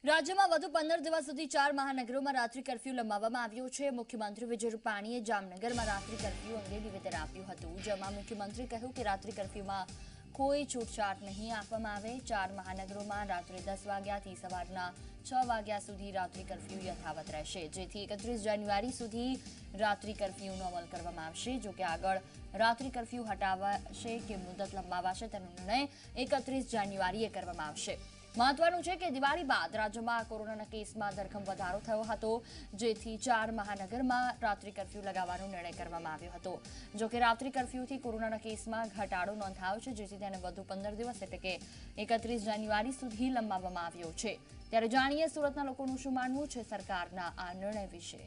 રાજ્યમાં વધુ 15 દિવસ સુધી 4 મહાનગરોમાં રાત્રિ કર્ફ્યુ લંબાવવામાં આવ્યો છે। મુખ્યમંત્રી વિજય રૂપાણીએ જામનગરમાં રાત્રિ કર્ફ્યુ અંગે નિવેદન આપ્યું હતું, જેમાં મુખ્યમંત્રી કહ્યું કે રાત્રિ કર્ફ્યુમાં કોઈ છૂટછાટ નહીં આપવામાં આવે। 4 મહાનગરોમાં રાત્રે 10 વાગ્યાથી સવારના 6 વાગ્યા સુધી રાત્રિ કર્ફ્યુ યથાવત રહેશે, જેથી 31 જાન્યુઆરી સુધી રાત્રિ કર્ફ્યુનો અમલ કરવામાં આવશે। જો કે આગળ રાત્રિ કર્ફ્યુ હટાવાશે કે મુદત લંબાવાશે તેનો નિર્ણય 31 જાન્યુઆરીએ કરવામાં આવશે। महत्वનું છે કે દિવાળી બાદ રાજ્યમાં કોરોનાના કેસમાં ધરખમ વધારો થયો હતો, જેથી 4 મહાનગરમાં રાત્રિ કર્ફ્યુ લગાવવાનો નિર્ણય કરવામાં આવ્યો હતો। જો કે રાત્રિ કર્ફ્યુથી કોરોનાના કેસમાં ઘટાડો નોંધાયો છે, જેથી તેને વધુ 15 દિવસ એટલે કે 31 જાન્યુઆરી સુધી લંબાવવામાં આવ્યો છે। ત્યારે જાણીએ સુરતના લોકોનું શું માનવું છે સરકારના આ નિર્ણય વિશે।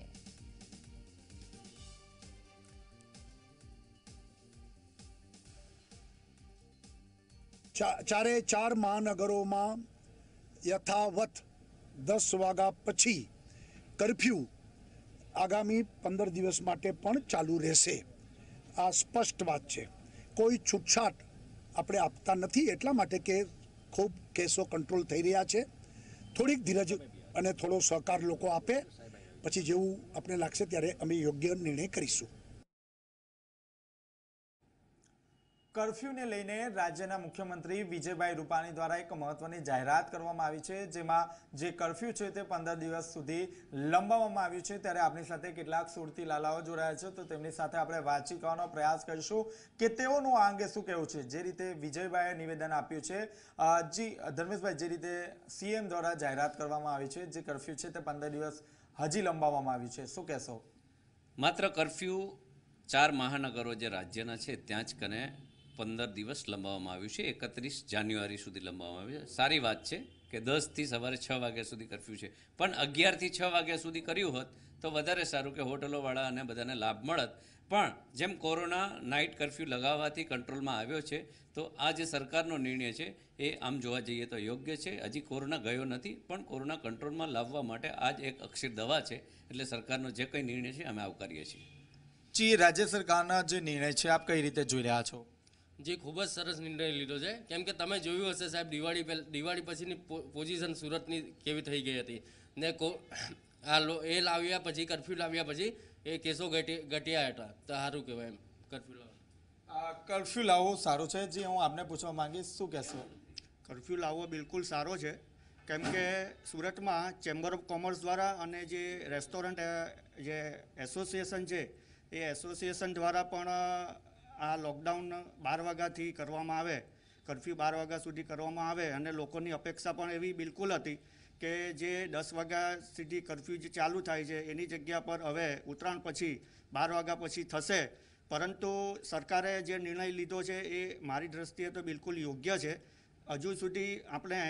चारे 4 महानगरों यथावत 10 वाग्या पछी कर्फ्यू आगामी 15 दिवस माटे पण चालू रहेशे। आ स्पष्ट बात छे, कोई छूटछाट आपणे आपता नथी, एटला माटे के खूब केसो कंट्रोल थई रह्या छे। थोड़ीक धीरज अने थोड़ो सहकार लोको आपे, पछी जेवुं आपणे लागशे त्यारे अमे योग्य निर्णय करीशुं। कर्फ्यू ने लईने राज्यना मुख्यमंत्री विजयभाई रूपाणी द्वारा एक महत्वनी जाहेरात करवामां आवी छे, जेमां जे कर्फ्यू छे ते 15 दिवस सुधी लंबाववामां आव्युं छे। त्यारे आपणी साथे केटलाक सुरती लालाओ जोडाया छे, तो तेमनी साथे आपणे वातचीत करवानो प्रयास करीशुं के तेओनुं आ अंगे शुं कहेवुं छे। जे रीते विजयभाईए निवेदन आप्युं छे, जी धर्मेशभाई, जे रीते सीएम द्वारा जाहेरात करवामां आवी छे, जे कर्फ्यू छे ते 15 दिवस हजी लंबाववामां आव्युं छे, शुं कहेशो? मात्र कर्फ्यू 4 महानगरो जे राज्यना छे त्यां ज कने 15 दिवस लंबाववामां आव्युं छे। 31 जान्युआरी सुधी लंबाववामां आव्युं छे। सारी बात छे के 10 થી સવારે 6 વાગ્યા સુધી कर्फ्यू छे, पण 11 થી 6 વાગ્યા સુધી कर्યું होत तो वधारे सारूं के होटलोवाळा अने बधाने लाभ मळत। पण जेम कोरोना नाइट कर्फ्यू लगाववाथी कंट्रोलमां आव्यो छे, तो आ जे सरकारनो निर्णय छे ए आम जोवा जईए तो योग्य छे। हजी कोरोना गयो नथी, पण कोरोना कंट्रोलमां लाववा माटे आज एक अक्षर दवा छे, एटले सरकारनो जे कंई निर्णय छे अमे आवकारीए छीए। जी, राज्य सरकारना जे निर्णय छे आप कई रीते जोई रह्या छो? जी, खूब ज सरस निर्णय लीधो है, केम के तमे जोयुं हशे साहेब, दिवाળી पछीनी पोजिशन सूरतनी केवी थई गई हती ने ए लाव्या पछी कर्फ्यू लाव्या पछी ए केसो घट्या हता, तो सारूं कहेवाय एम कर्फ्यू लावવો सारो छे। जी, हूँ आपने पूछवा मांगीश, शुं कहेशो? कर्फ्यू लावવો बिल्कुल सारो छे, केम के सूरत में चेम्बर ऑफ कॉमर्स द्वारा अने जे रेस्टोरंट जे एसोसिएशन छे ए एसोसिएशन द्वारा पण आ लॉकडाउन 12 वाग्याथी करवामां आवे, कर्फ्यू 12 वाग्या सुधी करवामां आवे अने लोकोनी अपेक्षा पण एवी बिल्कुल हती के जे 10 वाग्या सुधी कर्फ्यू जे चालू थाय छे एनी जग्या पर हवे उतराण पछी 12 वाग्या पछी थशे। परंतु सरकारे जे निर्णय लीधो छे ए मारी दृष्टिए तो बिल्कुल योग्य छे। हजू सुधी आपणे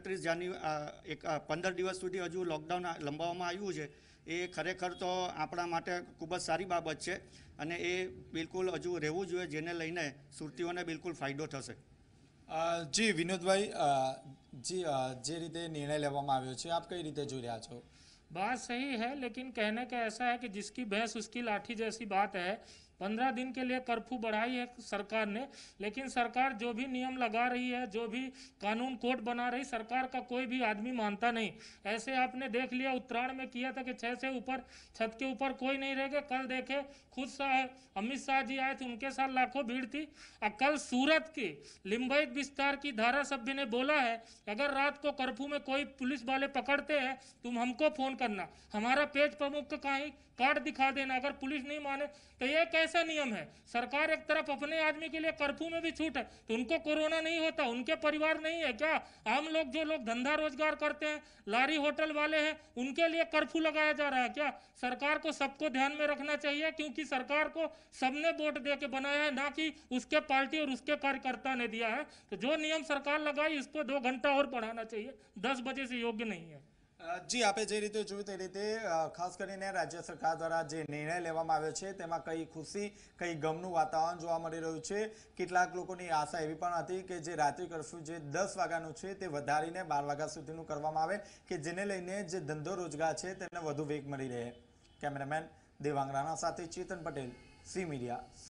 15 दिवस सुधी हजू लॉकडाउन लंबाववामां आव्युं छे, ए खरेखर तो आपणा माटे खूब ज सारी बाबत छे अने ए बिल्कुल हजू रहेवुं जोईए, जेने लईने सुरतीओने बिल्कुल फायदो थशे। जी विनोदभाई, जी जे रीते निर्णय लेवामां आव्यो छे आप कई रीते जोई रह्या छो? बात सही है, लेकिन कहने का ऐसा है कि जिसकी भैंस उसकी लाठी जैसी बात है। 15 दिन के लिए कर्फ्यू बढ़ाई है सरकार ने, लेकिन सरकार जो भी नियम लगा रही है, जो भी कानून कोड बना रही, सरकार का कोई भी आदमी मानता नहीं। ऐसे आपने देख लिया उत्तरायण में किया था कि 6 से ऊपर छत के ऊपर कोई नहीं रहेगा। कल देखे खुद अमित शाह जी आए थे, उनके साथ लाखों भीड़ थी। और कल सूरत की लिम्बित विस्तार की धारा सभ्य ने बोला है, अगर रात को कर्फ्यू में कोई पुलिस वाले पकड़ते हैं तुम हमको फोन करना, हमारा पेज प्रमुख का कहीं कार्ड दिखा देना। अगर पुलिस नहीं माने तो ये कैसा नियम है? सरकार एक तरफ अपने आदमी के लिए कर्फ्यू में भी छूट है, तो उनको कोरोना नहीं होता, उनके परिवार नहीं है क्या? आम लोग, जो लोग धंधा रोजगार करते हैं, लारी होटल वाले हैं, उनके लिए कर्फ्यू लगाया जा रहा है क्या? सरकार को सबको ध्यान में रखना चाहिए, क्योंकि सरकार को सबने वोट दे के बनाया है, ना कि उसके पार्टी और उसके कार्यकर्ता ने दिया है। तो जो नियम सरकार लगाई इसको 2 घंटा और बढ़ाना चाहिए, 10 बजे से योग्य नहीं है। जी, आपे जे रीते जोयुं ते रीते खास करीने राज्य सरकार द्वारा जे निर्णय लेवामां आव्यो छे तेमां कई खुशी कई गमनुं वातावरण जोवा मळी रह्युं छे। केटलाक लोकोनी आशा एवी पण हती के जे रात्रि कर्फ्यू जे 10 वाग्यानुं छे ते वधारीने 12 वाग्या सुधीनुं करवामां आवे के जेने लईने जे धंधो रोजगार छे तेने वधु वेग मळी रहे। केमेरामेन देवांग राणा साथे चेतन पटेल, सी मीडिया।